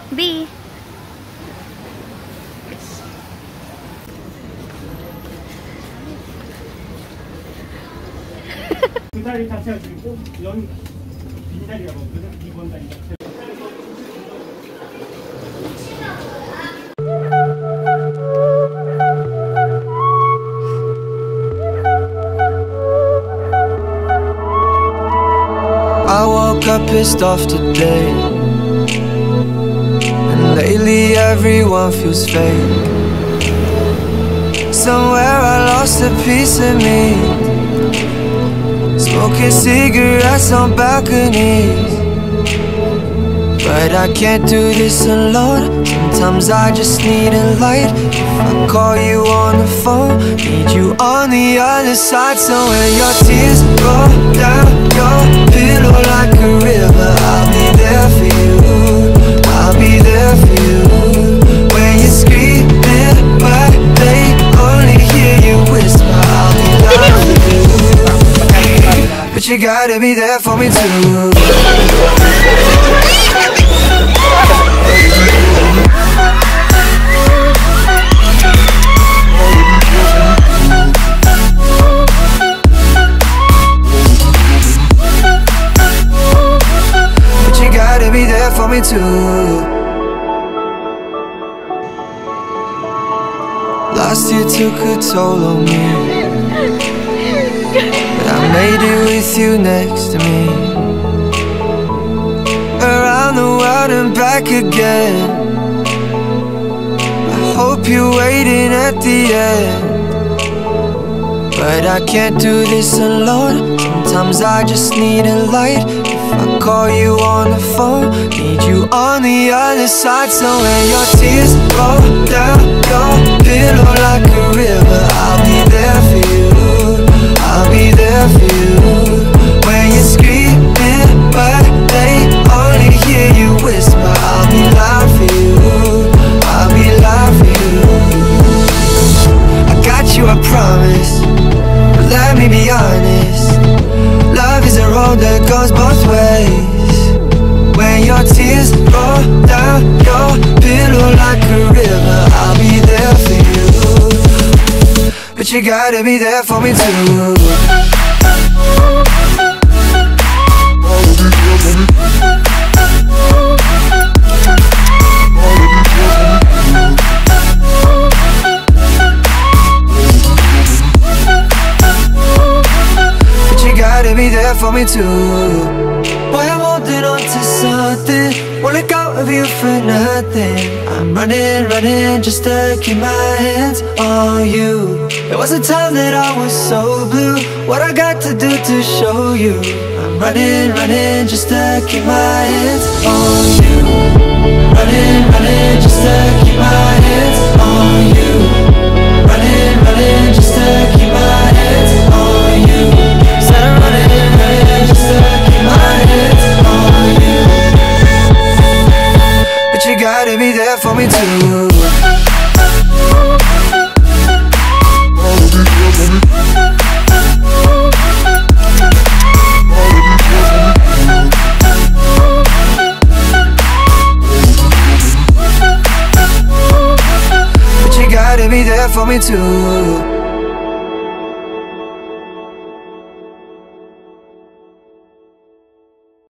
B. 두 다리 다 채워주고 연 빈다리라고 그래서 2번 다리 채워. I woke up pissed off today, and lately everyone feels fake. Somewhere I lost a piece of me, smoking cigarettes on balconies. But I can't do this alone. Sometimes I just need a light. If I call you on the phone, need you on the other side. So when your tears roll down your pillow like a river, I'll be there for you, I'll be there for you. When you're screaming but they only hear you whisper, I'll be there for you. But you gotta be there for me too. Be there for me too. Last year took a toll on me, but I made it with you next to me. Around the world and back again. I hope you're waiting at the end. But I can't do this alone. Sometimes I just need a light. If I call you on the phone, need you on the other side. So when your tears roll down your pillow like a river, I'll be there for you, I'll be there for you. When you're screaming but they only hear you whisper, I'll be loud for you, I'll be loud for you. I got you, I promise. Let me be honest, love is a road that goes both ways. When your tears roll down your pillow like a river, I'll be there for you. But you gotta be there for me too. Be there for me too. Boy, I'm holding on to something, won't let go of you for nothing. I'm running, running just to keep my hands on you. There was a time that I was so blue, what I got to do to show you. I'm running, running just to keep my hands on you. Running, running just to keep my hands on you. Running, running just to keep my hands on you. Said I'm running, running just to keep my hands on you. But you gotta be there for me too. But you gotta be there for me too.